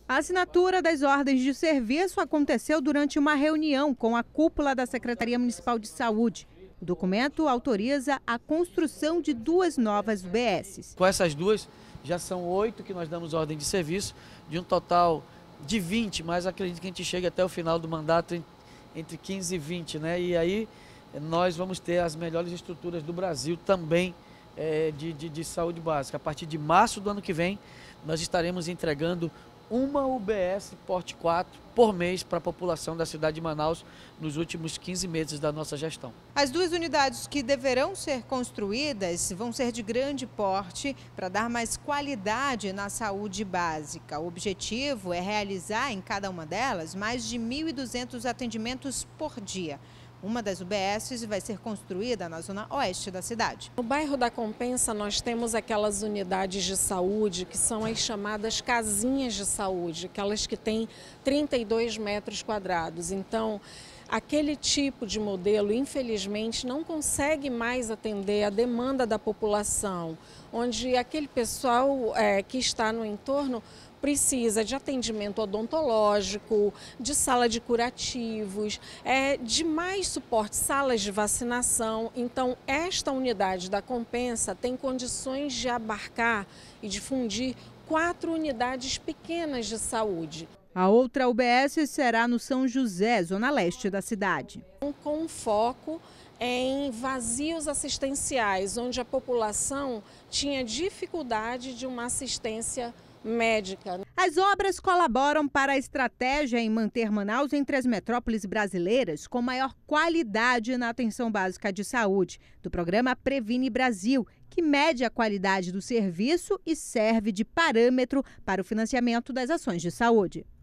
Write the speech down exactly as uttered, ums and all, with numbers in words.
A assinatura das ordens de serviço aconteceu durante uma reunião com a cúpula da Secretaria Municipal de Saúde. O documento autoriza a construção de duas novas U B Ss. Com essas duas, já são oito que nós damos ordem de serviço, de um total de vinte, mas acredito que a gente chegue até o final do mandato entre quinze e vinte, né? E aí nós vamos ter as melhores estruturas do Brasil também é, de, de, de saúde básica. A partir de março do ano que vem, nós estaremos entregando uma U B S porte quatro por mês para a população da cidade de Manaus nos últimos quinze meses da nossa gestão. As duas unidades que deverão ser construídas vão ser de grande porte para dar mais qualidade na saúde básica. O objetivo é realizar em cada uma delas mais de mil e duzentos atendimentos por dia. Uma das U B Ss vai ser construída na zona oeste da cidade. No bairro da Compensa nós temos aquelas unidades de saúde que são as chamadas casinhas de saúde, aquelas que têm trinta e dois metros quadrados. Então, aquele tipo de modelo, infelizmente, não consegue mais atender a demanda da população, onde aquele pessoal é, que está no entorno precisa de atendimento odontológico, de sala de curativos, é, de mais suporte, salas de vacinação. Então, esta unidade da Compensa tem condições de abarcar e de fundir quatro unidades pequenas de saúde. A outra U B S será no São José, zona leste da cidade. Com foco em vazios assistenciais, onde a população tinha dificuldade de uma assistência médica. As obras colaboram para a estratégia em manter Manaus entre as metrópoles brasileiras com maior qualidade na atenção básica de saúde, do programa Previne Brasil, que mede a qualidade do serviço e serve de parâmetro para o financiamento das ações de saúde.